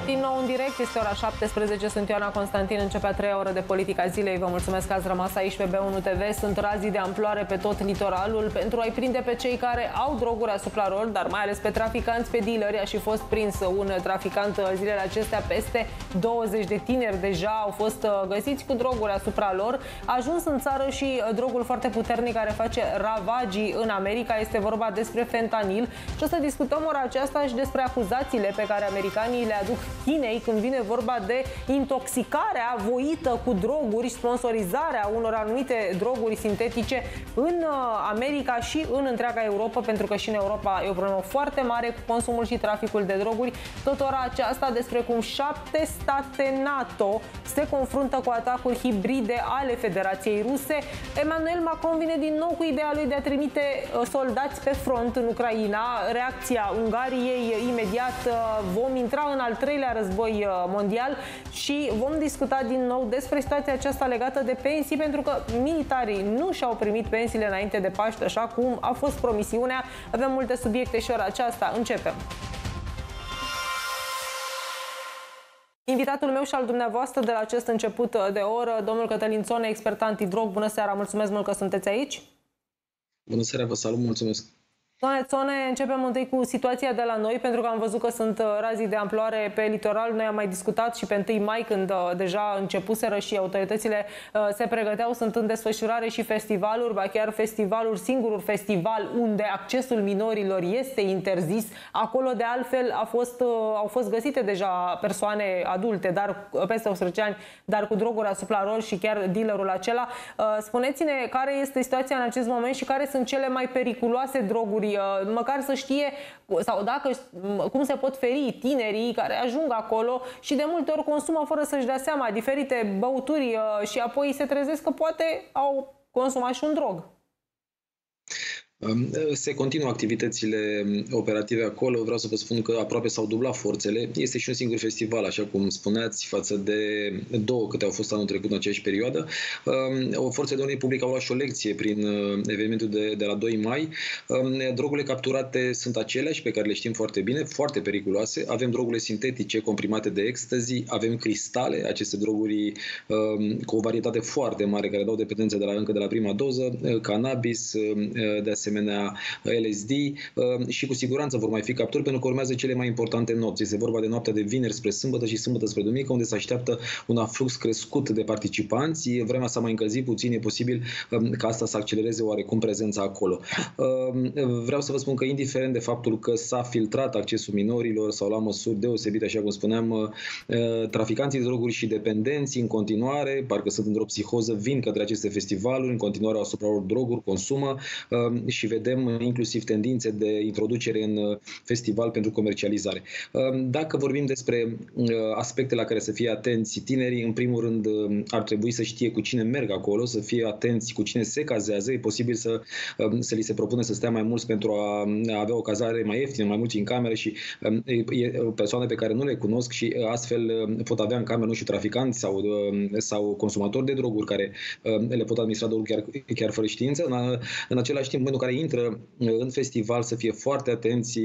din nou în direct, este ora 17, sunt Ioana Constantin, începe a treia oră de Politica Zilei. Vă mulțumesc că ați rămas aici pe B1 TV. Sunt razii de amploare pe tot litoralul pentru a-i prinde pe cei care au droguri asupra lor, dar mai ales pe traficanți, pe dealeri. A și fost prins un traficant zilele acestea, peste 20 de tineri deja au fost găsiți cu droguri asupra lor. A ajuns în țară și drogul foarte puternic care face ravagii în America. Este vorba despre fentanil și o să discutăm ora aceasta și despre acuzațiile pe care americanii le aduc Chinei când vine vorba de intoxicarea voită cu droguri, sponsorizarea unor anumite droguri sintetice în America și în întreaga Europa, pentru că și în Europa e o problemă foarte mare cu consumul și traficul de droguri. Tot ora aceasta despre cum 7 state NATO se confruntă cu atacuri hibride ale Federației Ruse. Emmanuel Macron vine din nou cu ideea lui de a trimite soldați pe front în Ucraina. Reacția Ungariei imediat: vom intra în al treilea război mondial și vom discuta din nou despre situația aceasta legată de pensii, pentru că militarii nu și-au primit pensiile înainte de Paște, așa cum a fost promisiunea. Avem multe subiecte și ora aceasta. Începem. Invitatul meu și al dumneavoastră de la acest început de oră, domnul Cătălin Țone, expert antidrog. Bună seara, mulțumesc mult că sunteți aici. Bună seara, vă salut, mulțumesc. Doamne Țone, începem întâi cu situația de la noi, pentru că am văzut că sunt razii de amploare pe litoral. Noi am mai discutat și pe 1 mai, când deja începuseră și autoritățile se pregăteau, sunt în desfășurare și festivaluri, ba chiar festivaluri, singurul festival unde accesul minorilor este interzis. Acolo, de altfel, au fost găsite deja persoane adulte, dar peste 18 ani, dar cu droguri asupra lor și chiar dealerul acela. Spuneți-ne care este situația în acest moment și care sunt cele mai periculoase droguri, măcar să știe, sau dacă, cum se pot feri tinerii care ajung acolo și de multe ori consumă fără să-și dea seama diferite băuturi și apoi se trezesc că poate au consumat și un drog. Se continuă activitățile operative acolo. Vreau să vă spun că aproape s-au dublat forțele. Este și un singur festival, așa cum spuneați, față de două câte au fost anul trecut în aceeași perioadă. Forțele de ordine publică au luat și o lecție prin evenimentul de la 2 mai. Drogurile capturate sunt aceleași, pe care le știm foarte bine, foarte periculoase. Avem drogurile sintetice comprimate de ecstasy, avem cristale, aceste droguri cu o varietate foarte mare, care dau dependență încă de la prima doză, cannabis, de asemenea LSD, și cu siguranță vor mai fi capturi, pentru că urmează cele mai importante nopți. Este vorba de noaptea de vineri spre sâmbătă și sâmbătă spre duminică, unde se așteaptă un aflux crescut de participanți. Vremea s-a mai încălzit puțin, e posibil ca asta să accelereze oarecum prezența acolo. Vreau să vă spun că, indiferent de faptul că s-a filtrat accesul minorilor sau la măsuri deosebite, așa cum spuneam, traficanții de droguri și dependenții în continuare, parcă sunt într-o psihoză, vin către aceste festivaluri, în continuare au asupra lor droguri, consumă, și vedem inclusiv tendințe de introducere în festival pentru comercializare. Dacă vorbim despre aspecte la care să fie atenți tinerii, în primul rând ar trebui să știe cu cine merg acolo, să fie atenți cu cine se cazează. E posibil să li se propune să stea mai mulți pentru a avea o cazare mai ieftină, mai mulți în cameră, și persoane pe care nu le cunosc și astfel pot avea în cameră, nu știu, traficanți sau consumatori de droguri care le pot administra droguri chiar fără știință. În același timp, în momentul în care intră în festival, să fie foarte atenți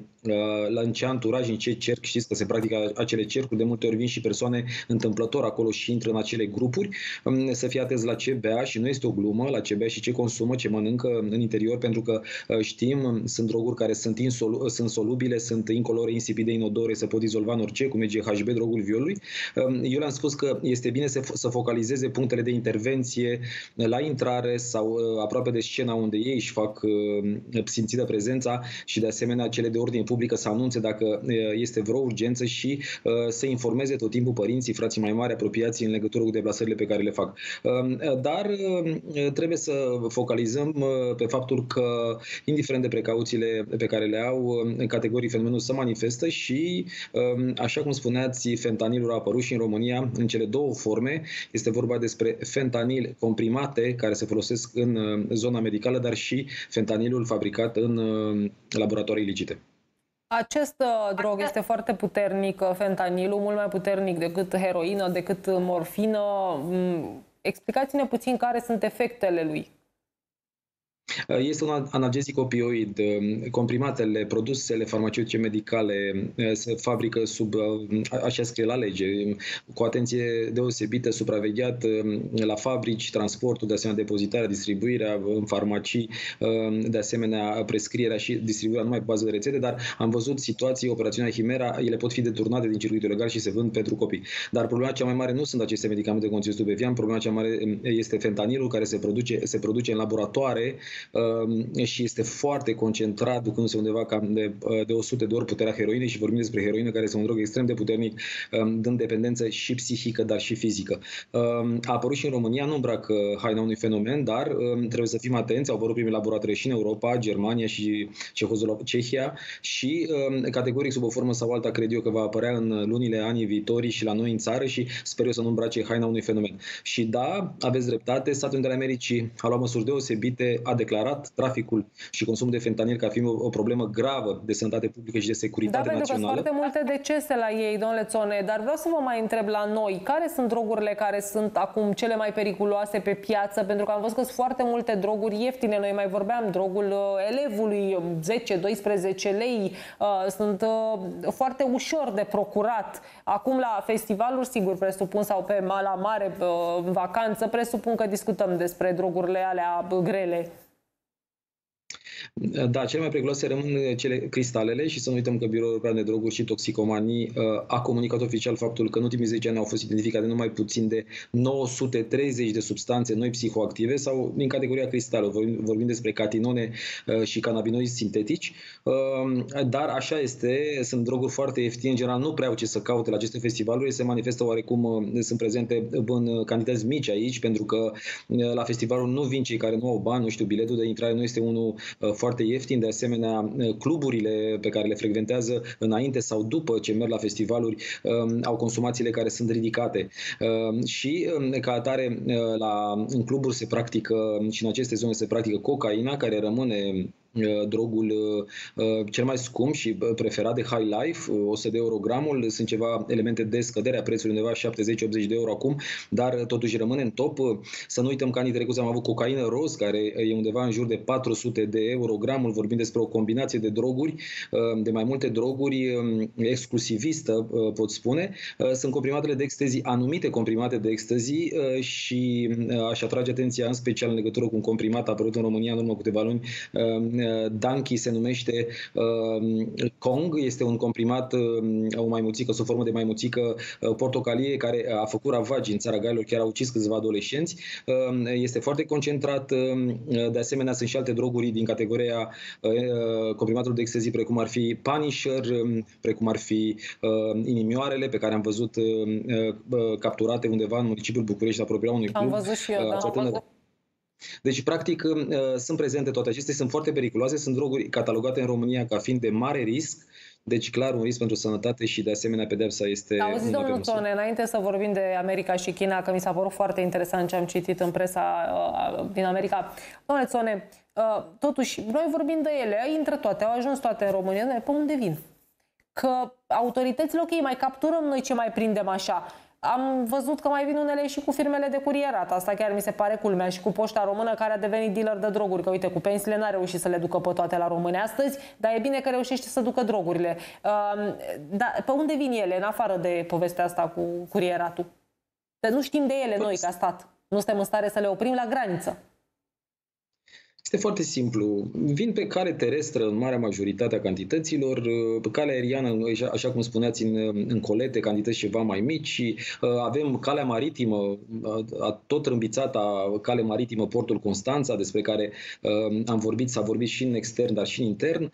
în ce anturaj, în ce cerc. Știți că se practică acele cercuri, de multe ori vin și persoane întâmplător acolo și intră în acele grupuri. Să fie atenți la ce bea, și nu este o glumă, la ce bea și ce consumă, ce mănâncă în interior, pentru că știm, sunt droguri care sunt solubile, sunt incolore, insipide, inodore, se pot dizolva în orice, cum e GHB, drogul violului. Eu le-am spus că este bine să focalizeze punctele de intervenție la intrare sau aproape de scena unde ei își fac simțită prezența, și de asemenea cele de ordine publică să anunțe dacă este vreo urgență și să informeze tot timpul părinții, frații mai mari, apropiații, în legătură cu deplasările pe care le fac. Dar trebuie să focalizăm pe faptul că, indiferent de precauțiile pe care le au, în categorii fenomenul se manifestă și, așa cum spuneați, fentanilul a apărut și în România în cele două forme. Este vorba despre fentanil comprimate care se folosesc în zona medicală, dar și fentanilul fabricat în laboratoare ilicite. Acest drog este foarte puternic, fentanilul, mult mai puternic decât heroină, decât morfină. Explicați-ne puțin care sunt efectele lui. Este un analgezic opioid. Comprimatele, produsele farmaceutice medicale se fabrică sub, așa scrie la lege, cu atenție deosebită, supravegheat la fabrici, transportul, de asemenea depozitarea, distribuirea în farmacii, de asemenea prescrierea și distribuirea numai pe bază de rețete, dar am văzut situații, operațiunea Himera, ele pot fi deturnate din circuitul legal și se vând pentru copii. Dar problema cea mai mare nu sunt aceste medicamente conținute stupefiant, problema cea mare este fentanilul, care se produce în laboratoare și este foarte concentrat, ducându-se undeva cam de 100 de ori puterea heroinei, și vorbim despre heroină, care este un drog extrem de puternic, dând dependență și psihică, dar și fizică. A apărut și în România, nu îmbracă haina unui fenomen, dar trebuie să fim atenți, au apărut primele laboratoare și în Europa, Germania și Cehia, și categoric sub o formă sau alta cred eu că va apărea în lunile, anii viitori și la noi în țară, și sper eu să nu îmbrace haina unui fenomen. Și da, aveți dreptate, Statele Unite ale Americii a luat măsuri deosebite, a declarat traficul și consumul de fentanil ca fiind o problemă gravă de sănătate publică și de securitate națională. Da, pentru că sunt foarte multe decese la ei, domnule Țone, dar vreau să vă mai întreb la noi, care sunt drogurile care sunt acum cele mai periculoase pe piață? Pentru că am văzut că sunt foarte multe droguri ieftine. Noi mai vorbeam, drogul elevului, 10-12 lei, sunt foarte ușor de procurat. Acum la festivaluri, sigur, presupun, sau pe la mare, în vacanță, presupun că discutăm despre drogurile alea grele. Da, cele mai periculoase rămân cristalele, și să nu uităm că Biroul European de Droguri și Toxicomanii a comunicat oficial faptul că în ultimii 10 ani au fost identificate numai puțin de 930 de substanțe noi psihoactive sau din categoria cristalelor. Vorbim despre catinone și cannabinoizi sintetici, dar așa este, sunt droguri foarte ieftine, în general nu prea au ce să caute la aceste festivaluri, se manifestă oarecum, sunt prezente în cantități mici aici, pentru că la festivalul nu vin cei care nu au bani, nu știu, biletul de intrare nu este unul foarte ieftin, de asemenea cluburile pe care le frecventează înainte sau după ce merg la festivaluri au consumațiile care sunt ridicate. Și ca atare în cluburi se practică, și în aceste zone se practică cocaina, care rămâne drogul cel mai scump și preferat de High Life, 100 de euro gramul, sunt ceva elemente de scădere a prețului, undeva 70-80 de euro acum, dar totuși rămâne în top. Să nu uităm că anii trecuți am avut cocaină roz, care e undeva în jur de 400 de euro gramul, vorbim despre o combinație de droguri, de mai multe droguri, exclusivistă, pot spune. Sunt comprimatele de ecstasy, anumite comprimate de ecstasy, și aș atrage atenția în special în legătură cu un comprimat apărut în România în urmă câteva luni, Danki se numește, Kong, este un comprimat, o maimuțică, sub formă de maimuțică portocalie, care a făcut ravagi în țara Galilor, chiar a ucis câțiva adolescenți. Este foarte concentrat. De asemenea, sunt și alte droguri din categoria comprimatelor de ecstasy, precum ar fi Punisher, precum ar fi inimioarele, pe care am văzut capturate undeva în municipiul București, apropiat unui club. Am văzut și eu, da. Deci, practic, sunt prezente toate acestea, sunt foarte periculoase, sunt droguri catalogate în România ca fiind de mare risc, deci clar un risc pentru sănătate și de asemenea pedepsa este... Auziți, domnul Țone, înainte să vorbim de America și China, că mi s-a părut foarte interesant ce am citit în presa din America. Domnule Țone, totuși, noi vorbim de ele, intră toate, au ajuns toate în România, pe unde vin? Că autoritățile, ok, mai capturăm noi ce mai prindem așa. Am văzut că mai vin unele și cu firmele de curierat. Asta chiar mi se pare culmea, și cu Poșta Română, care a devenit dealer de droguri. Că uite, cu pensiile n-a reușit să le ducă pe toate la români astăzi, dar e bine că reușește să ducă drogurile. Dar pe unde vin ele, în afară de povestea asta cu curieratul? Că nu știm de ele noi ca stat. Nu suntem în stare să le oprim la graniță. Este foarte simplu. Vin pe cale terestră în marea majoritate a cantităților, pe cale aeriană, așa cum spuneați, în colete, cantități ceva mai mici, și avem calea maritimă, tot râmbițata cale maritimă, portul Constanța, despre care am vorbit, s-a vorbit și în extern, dar și în intern.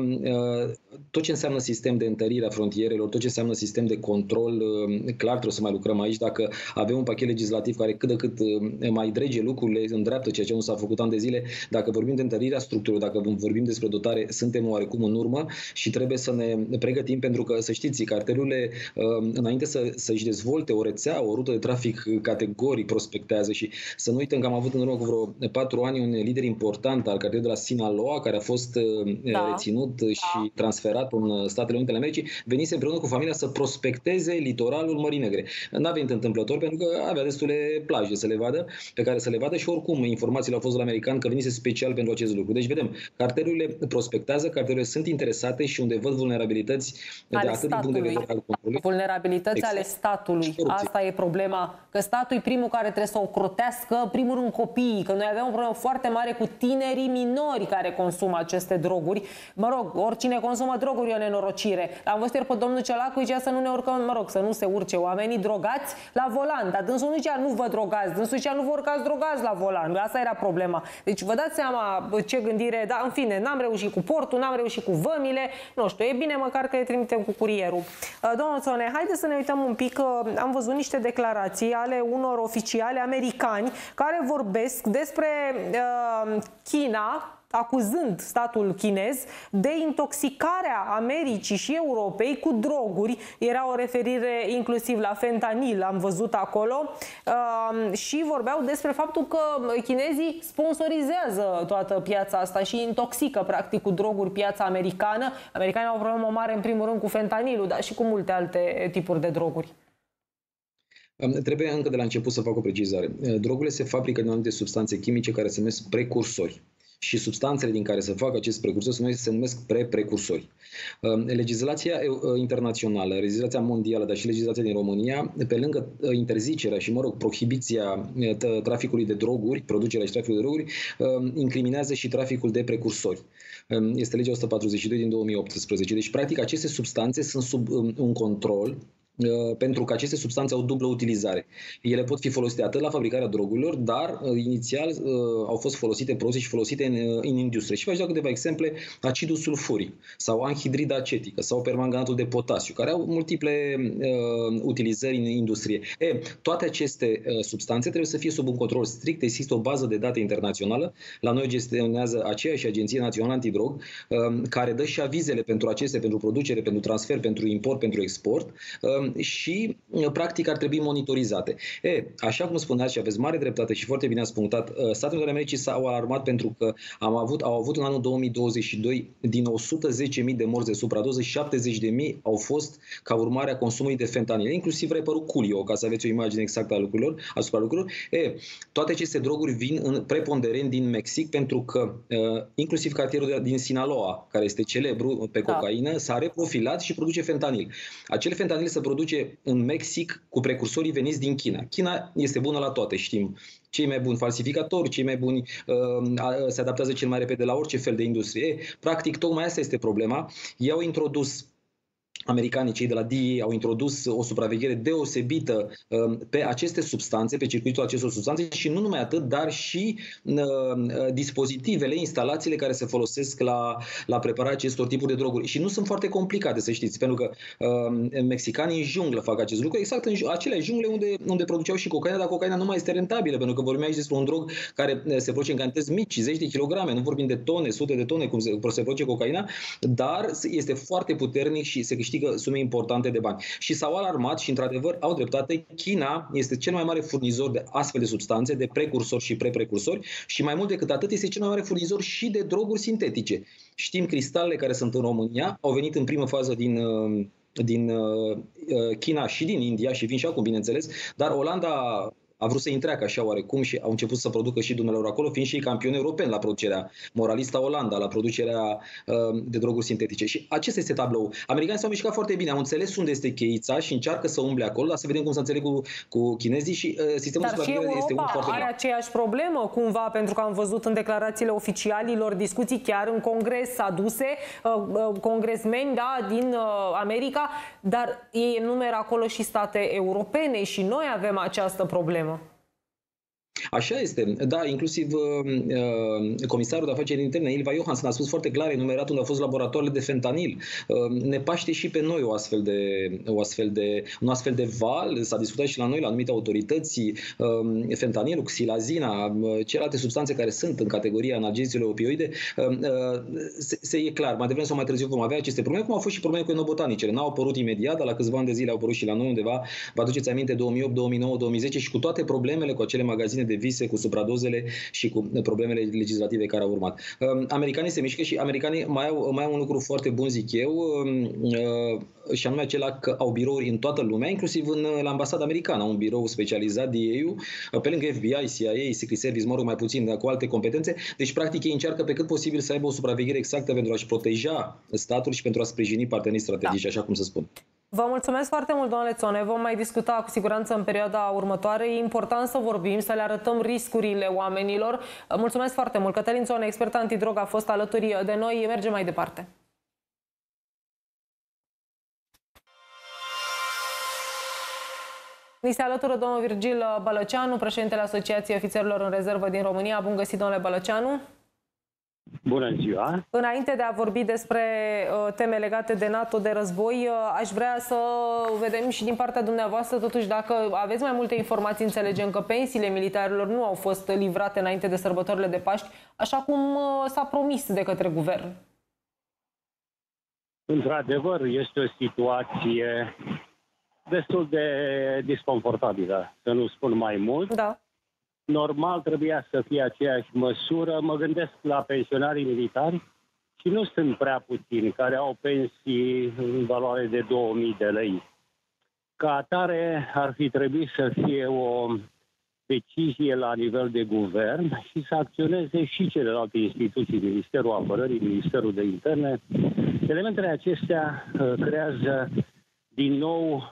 Tot ce înseamnă sistem de întărire a frontierelor, tot ce înseamnă sistem de control, clar trebuie să mai lucrăm aici. Dacă avem un pachet legislativ care cât de cât mai drege lucrurile, îndreaptă ceea ce nu s-a făcut ani de zile, dacă vorbim de întărirea structurilor, dacă vorbim despre dotare, suntem oarecum în urmă și trebuie să ne pregătim, pentru că, să știți, cartelurile, înainte să-și dezvolte o rețea, o rută de trafic categoric, prospectează. Și să nu uităm că am avut în urmă cu vreo 4 ani un lider important al cartelului de la Sinaloa, care a fost reținut și transferat în Statele Unite ale Americii, venise împreună cu familia să prospecteze litoralul Mării Negre. N-a venit întâmplător, pentru că avea destule plaje să le vadă, pe care să le vadă, și oricum informațiile au fost de la american că venise special special pentru acest lucru. Deci vedem, cartelurile prospectează, cartelurile sunt interesate și unde văd vulnerabilități de atât din punct de vedere al controlului. Vulnerabilități ale statului. Asta e problema. Că statul e primul care trebuie să ocrotească, primul rând copiii, că noi avem o problemă foarte mare cu tinerii minori care consumă aceste droguri. Mă rog, oricine consumă droguri e o nenorocire. Am văzut ieri pe domnul Ciolacu, zicea să nu ne urcăm, mă rog, să nu se urce oamenii drogați la volan. Dar dânsul nu zicea nu vă drogați, dânsul zicea nu vă urcați drogați la volan. Asta era problema. Deci vă dați seama ce gândire, dar în fine, n-am reușit cu portul, n-am reușit cu vămile, nu știu, e bine măcar că le trimitem cu curierul. Domnul Țone, haideți să ne uităm un pic, am văzut niște declarații ale unor oficiali americani care vorbesc despre China, acuzând statul chinez de intoxicarea Americii și Europei cu droguri. Era o referire inclusiv la fentanil, am văzut acolo, și vorbeau despre faptul că chinezii sponsorizează toată piața asta și intoxică practic cu droguri piața americană. Americanii au o problemă mare în primul rând cu fentanilul, dar și cu multe alte tipuri de droguri. Trebuie încă de la început să fac o precizare. Drogurile se fabrică din anumite substanțe chimice care se numesc precursori. Și substanțele din care se fac acest precursor se numesc precursori. Legislația internațională, legislația mondială, dar și legislația din România, pe lângă interzicerea și, mă rog, prohibiția traficului de droguri, producerea și traficul de droguri, incriminează și traficul de precursori. Este legea 142 din 2018. Deci, practic, aceste substanțe sunt sub un control, pentru că aceste substanțe au dublă utilizare. Ele pot fi folosite atât la fabricarea drogurilor, dar inițial au fost folosite, produse și folosite în industrie. Și v-aș da câteva exemple: acidul sulfuric sau anhidrida acetică sau permanganatul de potasiu, care au multiple utilizări în industrie. Toate aceste substanțe trebuie să fie sub un control strict. Există o bază de date internațională. La noi gestionează aceeași Agenție Națională Antidrog, care dă și avizele pentru aceste, pentru producere, pentru transfer, pentru import, pentru export, și practic ar trebui monitorizate. Așa cum spuneați și aveți mare dreptate și foarte bine ați punctat, Statele Unite ale Americii s-au alarmat pentru că au avut în anul 2022 din 110.000 de morți de supradoză, 70.000 au fost ca urmare a consumului de fentanil, inclusiv reperul Culio, ca să aveți o imagine exactă asupra lucrurilor. Toate aceste droguri vin în preponderent din Mexic, pentru că inclusiv cartierul din Sinaloa, care este celebru pe cocaină, s-a reprofilat și produce fentanil. Acel fentanil se produce în Mexic cu precursorii veniți din China. China este bună la toate, știm. Cei mai buni falsificatori, cei mai buni se adaptează cel mai repede la orice fel de industrie. Practic, tocmai asta este problema. Ei au introdus, americanii, cei de la DEA, au introdus o supraveghere deosebită pe aceste substanțe, pe circuitul acestor substanțe și nu numai atât, dar și dispozitivele, instalațiile care se folosesc la prepararea acestor tipuri de droguri. Și nu sunt foarte complicate, să știți, pentru că mexicanii în junglă fac acest lucru, exact în acele jungle unde produceau și cocaina, dar cocaina nu mai este rentabilă, pentru că vorbim aici despre un drog care se produce în cantități mici, zeci de kilograme, nu vorbim de tone, sute de tone, cum se produce cocaina, dar este foarte puternic și se câștigă sume importante de bani. Și s-au alarmat și, într-adevăr, au dreptate. China este cel mai mare furnizor de astfel de substanțe, de precursori și preprecursori, și mai mult decât atât este cel mai mare furnizor și de droguri sintetice. Știm, cristalele care sunt în România au venit în primă fază din China și din India și vin și acum, bineînțeles, dar Olanda a vrut să întreacă așa oarecum și au început să producă și dumnealor acolo, fiind și campioni europeni la producerea, Moralista Olanda, la producerea de droguri sintetice. Și acesta este tablou. Americanii s-au mișcat foarte bine, au înțeles unde este cheița și încearcă să umble acolo, dar să vedem cum să înțeleg cu chinezii și sistemul de supraveghere este unul foarte bun. Are aceeași problemă cumva, pentru că am văzut în declarațiile oficialilor discuții chiar în Congres aduse, congresmeni, da, din America, dar ei enumeră acolo și state europene și noi avem această problemă. Așa este, da, inclusiv comisarul de afaceri interne, Ylva Johansson, a spus foarte clar, enumerat unde au fost laboratoarele de fentanil. Ne paște și pe noi un astfel de val, s-a discutat și la noi, la anumite autorități, fentanilul, xilazina, celelalte substanțe care sunt în categoria analgeziilor opioide, e clar, mai devreme sau mai târziu vom avea aceste probleme, cum au fost și probleme cu enobotanicele. N-au apărut imediat, dar la câțiva ani de zile au apărut și la noi undeva, vă aduceți aminte, 2008, 2009, 2010 și cu toate problemele cu acele magazine de vise, cu supradozele și cu problemele legislative care au urmat. Americanii se mișcă și americanii mai au un lucru foarte bun, zic eu, și anume acela că au birouri în toată lumea, inclusiv la ambasada americană. Au un birou specializat DEA-ul, pe lângă FBI, CIA, Secret Service, mă rog, mai puțin, dar cu alte competențe. Deci, practic, ei încearcă pe cât posibil să aibă o supraveghere exactă pentru a-și proteja statul și pentru a sprijini partenerii strategici, așa cum se spune. Vă mulțumesc foarte mult, domnule Țone. Vom mai discuta cu siguranță în perioada următoare. E important să vorbim, să le arătăm riscurile oamenilor. Mulțumesc foarte mult. Cătălin Țone, expert antidrog, a fost alături de noi. Mergem mai departe. Ni se alătură domnul Virgil Bălăceanu, președintele Asociației Ofițerilor în Rezervă din România. Bun găsit, domnule Bălăceanu! Bună ziua! Înainte de a vorbi despre teme legate de NATO, de război, aș vrea să vedem și din partea dumneavoastră, totuși, dacă aveți mai multe informații. Înțelegem că pensiile militarilor nu au fost livrate înainte de sărbătorile de Paști, așa cum s-a promis de către guvern. Într-adevăr, este o situație destul de disconfortabilă, să nu spun mai mult. Da. Normal trebuia să fie aceeași măsură. Mă gândesc la pensionarii militari și nu sunt prea puțini care au pensii în valoare de 2000 de lei. Ca atare ar fi trebuit să fie o decizie la nivel de guvern și să acționeze și celelalte instituții, Ministerul Apărării, Ministerul de Interne. Elementele acestea creează din nou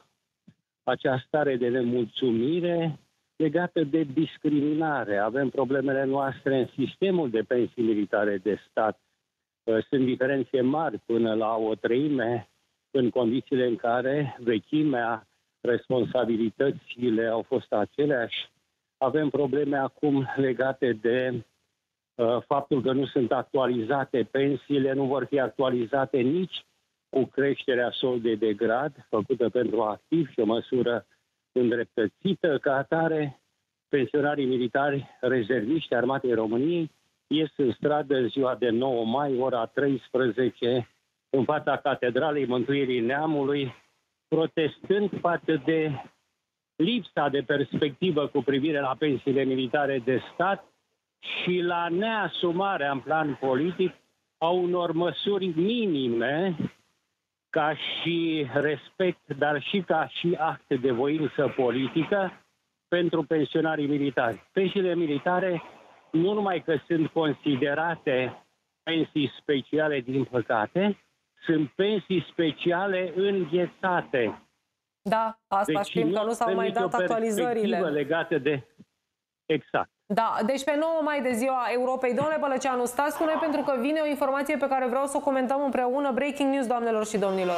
acea stare de nemulțumire legată de discriminare. Avem problemele noastre în sistemul de pensii militare de stat. Sunt diferențe mari până la o treime în condițiile în care vechimea, responsabilitățile au fost aceleași. Avem probleme acum legate de faptul că nu sunt actualizate pensiile, nu vor fi actualizate nici cu creșterea soldei de grad făcută pentru activ și o măsură îndreptățită. Ca atare, pensionarii militari rezerviști Armatei României ies în stradă în ziua de 9 mai, ora 13, în fața Catedralei Mântuirii Neamului, protestând față de lipsa de perspectivă cu privire la pensiile militare de stat și la neasumarea în plan politic a unor măsuri minime ca și respect, dar și ca și acte de voință politică pentru pensionarii militari. Pensiile militare nu numai că sunt considerate pensii speciale, din păcate, sunt pensii speciale înghețate. Da, asta deci știm că nu s-au mai dat actualizările. Legate de... Exact. Da, deci pe 9 mai de ziua Europei. Domnule Bălăceanu, stați cu noi pentru că vine o informație pe care vreau să o comentăm împreună. Breaking news, doamnelor și domnilor.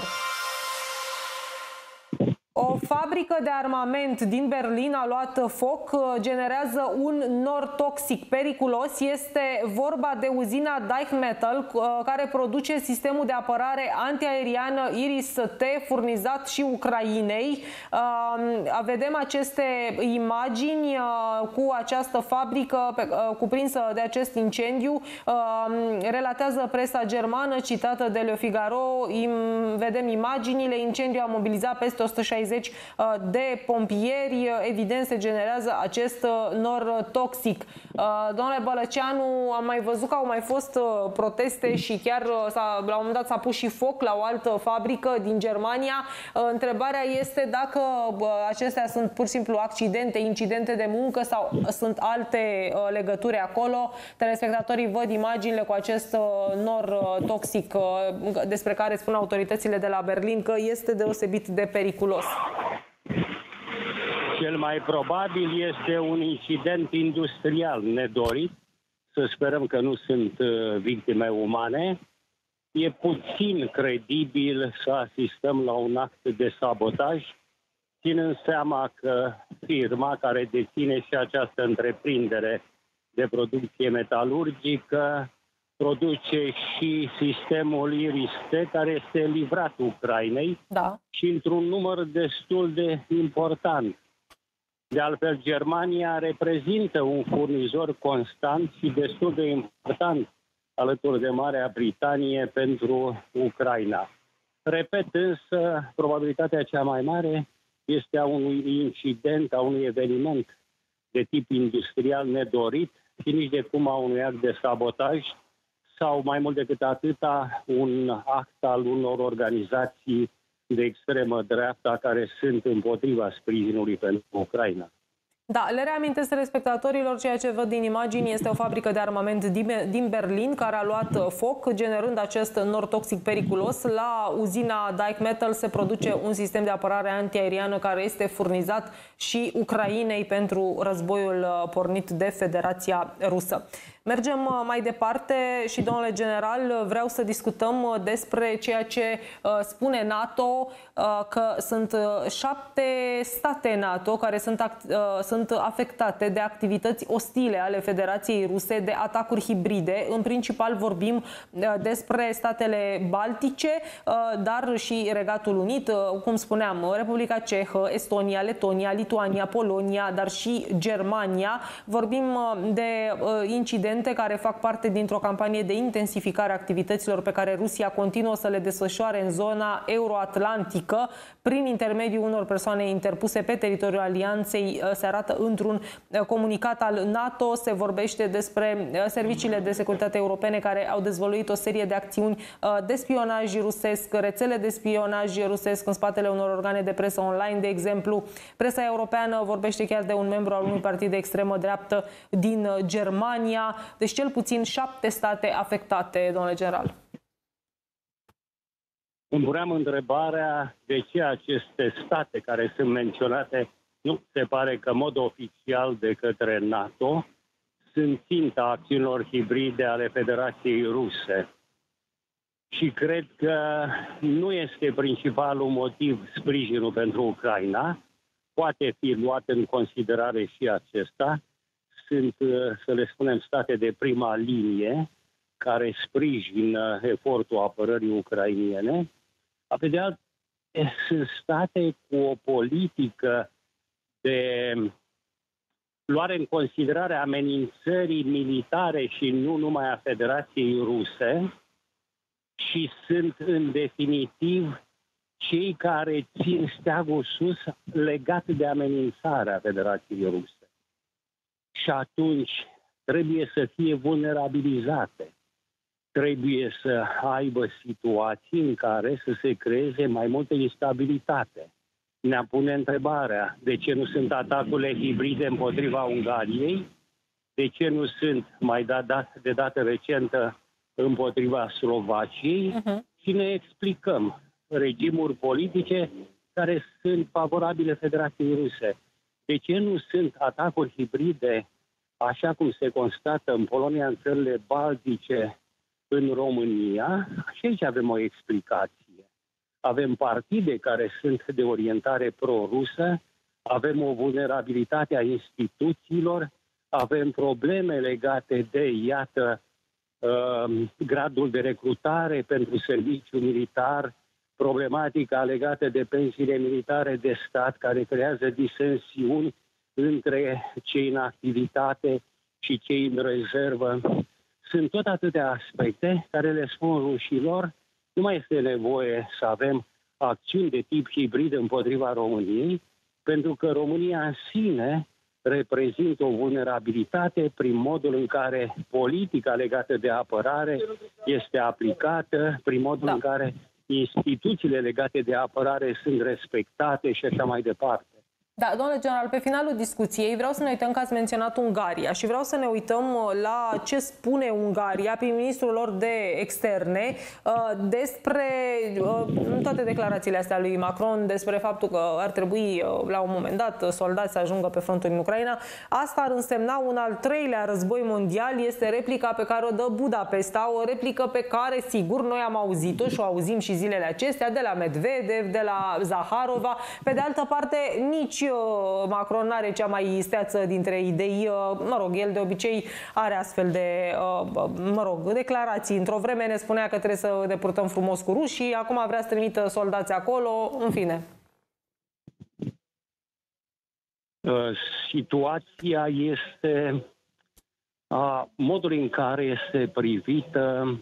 O fabrică de armament din Berlin a luat foc, generează un nor toxic periculos. Este vorba de uzina Deichmetall, care produce sistemul de apărare antiaeriană Iris-T, furnizat și Ucrainei. Vedem aceste imagini cu această fabrică cuprinsă de acest incendiu. Relatează presa germană, citată de Le Figaro. Vedem imaginile. Incendiul a mobilizat peste 160 de pompieri. Evident, se generează acest nor toxic. Domnule Bălăceanu, am mai văzut că au mai fost proteste și chiar la un moment dat s-a pus și foc la o altă fabrică din Germania. Întrebarea este dacă acestea sunt pur și simplu accidente, incidente de muncă sau sunt alte legături acolo. Telespectatorii văd imaginile cu acest nor toxic despre care spun autoritățile de la Berlin că este deosebit de periculos. Cel mai probabil este un incident industrial nedorit. Să sperăm că nu sunt victime umane. E puțin credibil să asistăm la un act de sabotaj, ținând seama că firma care deține și această întreprindere de producție metalurgică produce și sistemul Iris-T, care este livrat Ucrainei, da, și într-un număr destul de important. De altfel, Germania reprezintă un furnizor constant și destul de important alături de Marea Britanie pentru Ucraina. Repet, însă, probabilitatea cea mai mare este a unui incident, a unui eveniment de tip industrial nedorit și nici de cum a unui act de sabotaj sau, mai mult decât atâta, un act al unor organizații de extremă dreapta care sunt împotriva sprijinului pentru Ucraina. Da, le reamintesc telespectatorilor, ceea ce văd din imagini este o fabrică de armament din Berlin care a luat foc, generând acest nor toxic periculos. La uzina Dyke Metal se produce un sistem de apărare antiaeriană care este furnizat și Ucrainei pentru războiul pornit de Federația Rusă. Mergem mai departe și, domnule general, vreau să discutăm despre ceea ce spune NATO, că sunt 7 state NATO care sunt afectate de activități ostile ale Federației Ruse, de atacuri hibride. În principal vorbim despre statele Baltice, dar și Regatul Unit, cum spuneam, Republica Cehă, Estonia, Letonia, Lituania, Polonia, dar și Germania. Vorbim de incidente care fac parte dintr-o campanie de intensificare a activităților pe care Rusia continuă să le desfășoare în zona euroatlantică prin intermediul unor persoane interpuse pe teritoriul alianței. Se arată într-un comunicat al NATO, se vorbește despre serviciile de securitate europene care au dezvăluit o serie de acțiuni de spionaj rusesc, rețele de spionaj rusesc în spatele unor organe de presă online, de exemplu. Presa europeană vorbește chiar de un membru al unui partid de extremă dreaptă din Germania. Deci cel puțin 7 state afectate, domnule general. Îmi puneam întrebarea de ce aceste state care sunt menționate nu se pare că în mod oficial de către NATO sunt ținta acțiunilor hibride ale Federației Ruse. Și cred că nu este principalul motiv sprijinul pentru Ucraina. Poate fi luat în considerare și acesta. Sunt, să le spunem, state de prima linie care sprijină efortul apărării ucrainiene. Pe de altă parte, sunt state cu o politică de luare în considerare amenințării militare și nu numai a Federației Ruse și sunt, în definitiv, cei care țin steagul sus legat de amenințarea Federației Ruse. Și atunci trebuie să fie vulnerabilizate. Trebuie să aibă situații în care să se creeze mai multă instabilitate. Ne pune întrebarea de ce nu sunt atacurile hibride împotriva Ungariei, de ce nu sunt mai de dată recentă împotriva Slovaciei și ne explicăm regimuri politice care sunt favorabile Federației Ruse. De ce nu sunt atacuri hibride, așa cum se constată în Polonia, în țările Baltice, în România? Și aici avem o explicație. Avem partide care sunt de orientare pro-rusă, avem o vulnerabilitate a instituțiilor, avem probleme legate de, iată, gradul de recrutare pentru serviciu militar, problematica legată de pensiile militare de stat, care creează disensiuni între cei în activitate și cei în rezervă. Sunt tot atâtea aspecte care le spun rușilor, nu mai este nevoie să avem acțiuni de tip hibrid împotriva României, pentru că România în sine reprezintă o vulnerabilitate prin modul în care politica legată de apărare este aplicată, prin modul în care instituțiile legate de apărare sunt respectate și așa mai departe. Da, domnule general, pe finalul discuției vreau să ne uităm că ați menționat Ungaria și vreau să ne uităm la ce spune Ungaria, prim-ministrul lor de externe, despre toate declarațiile astea lui Macron, despre faptul că ar trebui la un moment dat soldați să ajungă pe frontul în Ucraina. Asta ar însemna un al treilea război mondial, este replica pe care o dă Budapesta, o replică pe care, sigur, noi am auzit-o și o auzim și zilele acestea de la Medvedev, de la Zaharova. Pe de altă parte, nici Macron are cea mai isteață dintre idei. Mă rog, el de obicei are astfel de, declarații. Într-o vreme ne spunea că trebuie să ne purtăm frumos cu rușii, acum vrea să trimită soldați acolo, în fine. Situația este modul în care este privită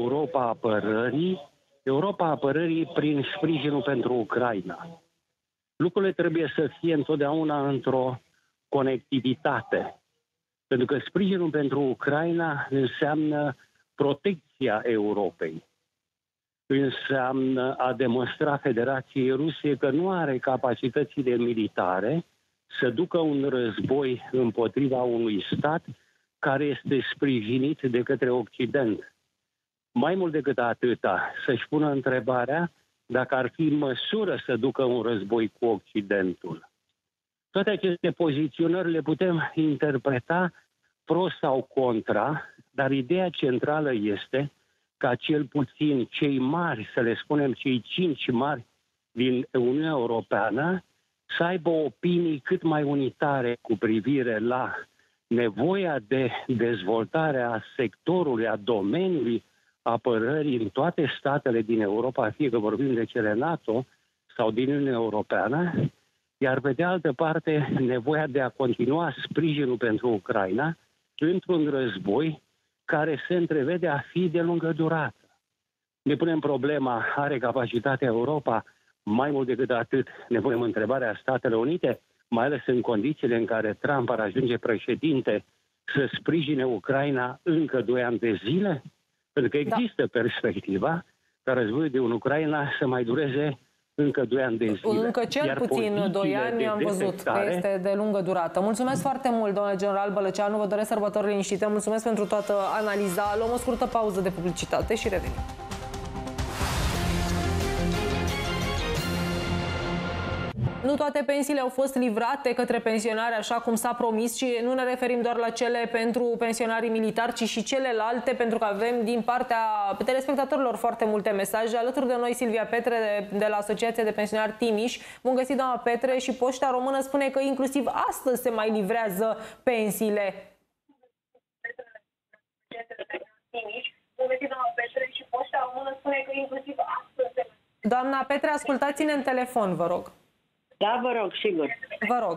Europa apărării prin sprijinul pentru Ucraina. lucrurile trebuie să fie întotdeauna într-o conectivitate. Pentru că sprijinul pentru Ucraina înseamnă protecția Europei. Înseamnă a demonstra Federației Rusiei că nu are capacitățile militare să ducă un război împotriva unui stat care este sprijinit de către Occident. Mai mult decât atâta, să-și pună întrebarea dacă ar fi în măsură să ducă un război cu Occidentul. Toate aceste poziționări le putem interpreta pro sau contra, dar ideea centrală este ca cel puțin cei mari, să le spunem cei 5 mari din Uniunea Europeană, să aibă opinii cât mai unitare cu privire la nevoia de dezvoltare a sectorului, a domeniului apărării în toate statele din Europa, fie că vorbim de cele NATO sau din Uniunea Europeană, iar pe de altă parte nevoia de a continua sprijinul pentru Ucraina într-un război care se întrevede a fi de lungă durată. Ne punem problema, are capacitatea Europa? Mai mult decât atât, ne punem întrebarea Statele Unite, mai ales în condițiile în care Trump ar ajunge președinte, să sprijine Ucraina încă 2 ani de zile? Pentru că există perspectiva ca războiul din Ucraina să mai dureze încă 2 ani de zile. Încă cel puțin 2 ani am văzut că este de lungă durată. Mulțumesc foarte mult, domnule general Bălăceanu, vă doresc sărbători liniștite, mulțumesc pentru toată analiza. Luăm o scurtă pauză de publicitate și revenim. Nu toate pensiile au fost livrate către pensionari așa cum s-a promis și nu ne referim doar la cele pentru pensionarii militari, ci și celelalte, pentru că avem din partea telespectatorilor foarte multe mesaje. Alături de noi Silvia Petre de la Asociația de Pensionari Timiș. Bun găsit, doamna Petre, și Poșta Română spune că inclusiv astăzi se mai livrează pensiile. Doamna Petre, ascultați-ne în telefon, vă rog. Da, vă rog, sigur. Vă rog.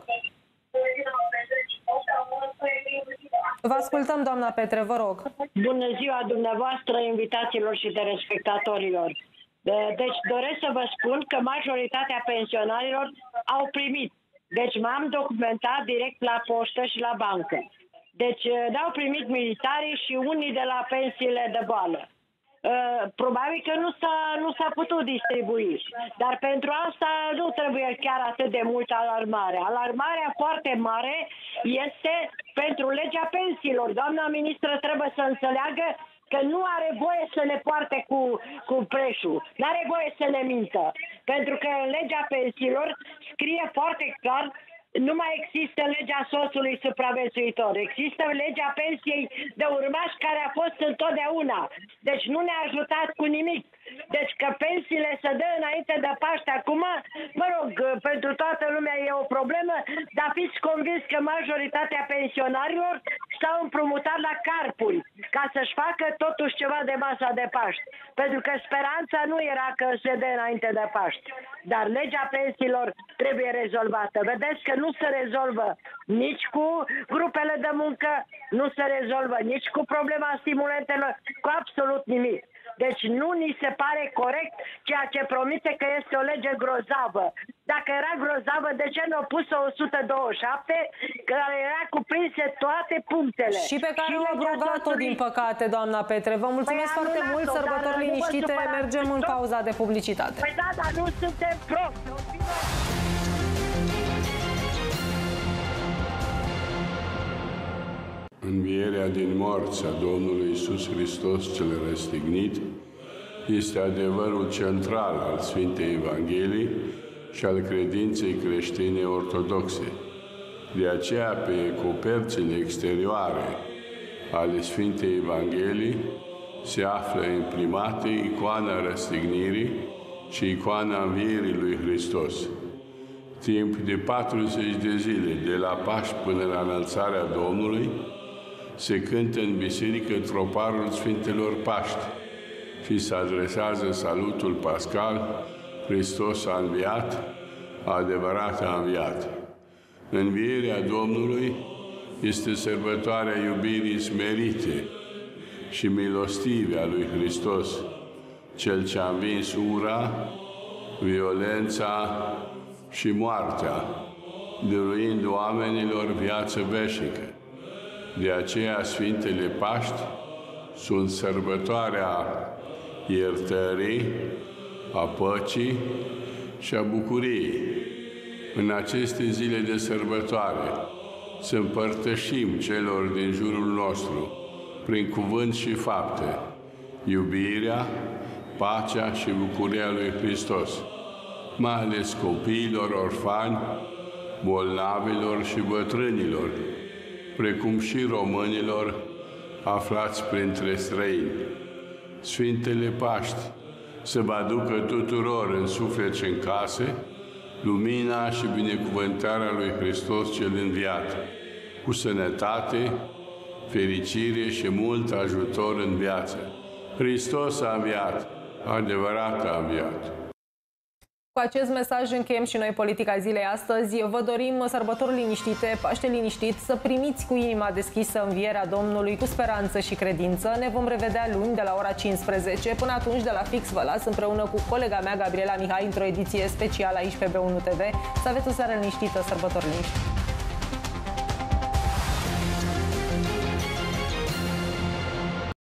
Vă ascultăm, doamna Petre, vă rog. Bună ziua dumneavoastră, invitaților și telespectatorilor. Deci doresc să vă spun că majoritatea pensionarilor au primit. Deci m-am documentat direct la poștă și la bancă. Deci ne-au primit militarii și unii de la pensiile de boală. Probabil că nu s-a putut distribui. Dar pentru asta nu trebuie chiar atât de mult alarmare. Alarmarea foarte mare este pentru legea pensiilor. Doamna ministră trebuie să înțeleagă că nu are voie să le poarte cu preșul. Nu are voie să le mintă. Pentru că în legea pensiilor scrie foarte clar: nu mai există legea soțului supraviețuitor. Există legea pensiei de urmași care a fost întotdeauna. Deci nu ne-a ajutat cu nimic. Deci că pensiile se dă înainte de Paște acum, mă rog, pentru toată lumea e o problemă, dar fiți convins că majoritatea pensionarilor s-au împrumutat la carpuri ca să-și facă totuși ceva de masa de Paște. Pentru că speranța nu era că se dă înainte de Paște. Dar legea pensiilor trebuie rezolvată. Vedeți că nu se rezolvă nici cu grupele de muncă, nu se rezolvă nici cu problema stimulentelor, cu absolut nimic. Deci nu ni se pare corect ceea ce promite că este o lege grozavă. Dacă era grozavă, de ce nu a pus-o 127, care era cuprinse toate punctele? Și pe care au abrogat-o, din păcate, doamna Petre. Vă mulțumesc foarte mult, sărbători liniștite, mergem în pauza de publicitate. Păi da, dar nu suntem proști. Învierea din morți a Domnului Iisus Hristos cel răstignit este adevărul central al Sfintei Evangheliei și al credinței creștine ortodoxe. De aceea, pe coperțile exterioare ale Sfintei Evangheliei se află imprimate icoana răstignirii și icoana învierii lui Hristos. Timp de 40 de zile, de la Paști până la înălțarea Domnului, se cântă în biserică troparul Sfintelor Paști și se adresează salutul pascal: Hristos a înviat, adevărat a înviat. Învierea Domnului este sărbătoarea iubirii smerite și milostive a lui Hristos, Cel ce a învins ura, violența și moartea, dăruind oamenilor viață veșnică. De aceea Sfintele Paști sunt sărbătoarea iertării, a păcii și a bucuriei. În aceste zile de sărbătoare să împărtășim celor din jurul nostru, prin cuvânt și fapte, iubirea, pacea și bucuria lui Hristos, mai ales copiilor orfani, bolnavilor și bătrânilor, precum și românilor aflați printre străini. Sfintele Paști să vă aducă tuturor în suflet și în case lumina și binecuvântarea lui Hristos cel înviat, cu sănătate, fericire și mult ajutor în viață. Hristos a înviat, adevărat a înviat. Cu acest mesaj încheiem și noi Politica Zilei astăzi. Vă dorim sărbători liniștite, Paște liniștit, să primiți cu inima deschisă învierea Domnului, cu speranță și credință. Ne vom revedea luni de la ora 15. Până atunci, de la fix, vă las împreună cu colega mea, Gabriela Mihai, într-o ediție specială aici pe B1 TV. Să aveți o seară liniștită, sărbători liniștite.